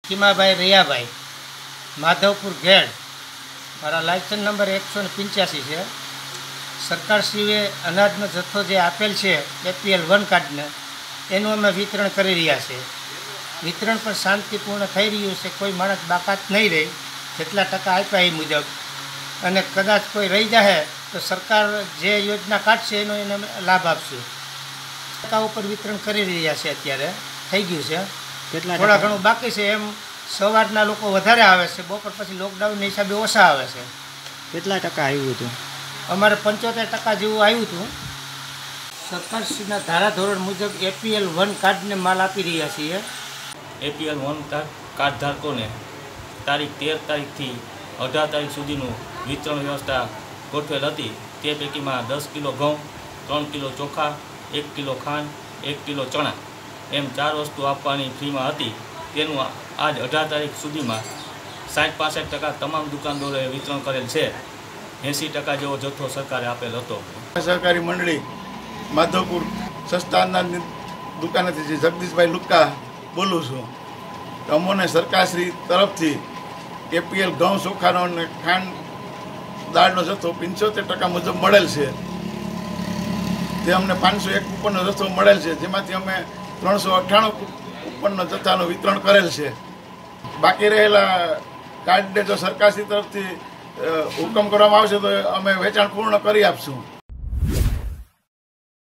સીમાભાઈ રિયાભાઈ, માધવપુર ઘેડ, મારા licence number 185 છે. સરકારશ્રીએ અનાજનો જથ્થો જે આપેલ છે APL 1 કાર્ડને, એનું અમે વિતરણ કરી રહ્યા છે. વિતરણ પણ શાંતિપૂર્ણ થઈ રહ્યું છે. કોઈ માણસ બાકાત નહીં રહે, જેટલા ટકા આપ્યા એ મુજબ. અને કદાચ કોઈ રહી જાય તો સરકાર જે યોજના કાઢશે એનો એને લાભ આપશું. ટકા ઉપર વિતરણ કરી રહ્યા છે. અત્યારે થઈ ગયું છે. થોડા ઘણું બાકી છે. એમ સવારના લોકો વધારે આવે છે, બપોર પછી લોકડાઉનના હિસાબે ઓછા આવે છે. કેટલા ટકા આવ્યું હતું? અમારે 75% જેવું આવ્યું હતું. સરકારશ્રીના ધારાધોરણ મુજબ APL 1 કાર્ડને માલ આપી રહ્યા છીએ. APL 1 કાર્ડ ધારકોને તારીખ 13 તારીખથી 18 તારીખ સુધીનું વિતરણ વ્યવસ્થા ગોઠવેલ હતી. તે પૈકીમાં 10 કિલો ઘઉં, 3 કિલો ચોખા, 1 કિલો ખાંડ, 1 કિલો ચણા એમ 4 વસ્તુ આપવાની ફ્રીમાં હતી. તેનું આજ 18 તારીખ સુધીમાં 60-65% તમામ દુકાનદારોએ વિતરણ કરેલ છે. 80% જેવો જથ્થો સરકારે આપેલ હતો. સહકારી મંડળી માધવપુર સસ્તા અનાજની દુકાનેથી જે જગદીશભાઈ લુક્કા બોલું છું. અમોને સરકારશ્રી તરફથી APL ઘઉં, ચોખાનો અને ખાંડ દાળનો જથ્થો 75% મુજબ મળેલ છે. તે અમને 501 કૂપનનો જથ્થો મળેલ છે, જેમાંથી અમે 398 કૂપનનો જથ્થાનું વિતરણ કરેલ છે. બાકી રહેલા કાર્ડને જો સરકારશ્રી તરફથી હુકમ કરવામાં આવશે તો અમે વેચાણ પૂર્ણ કરી આપશું.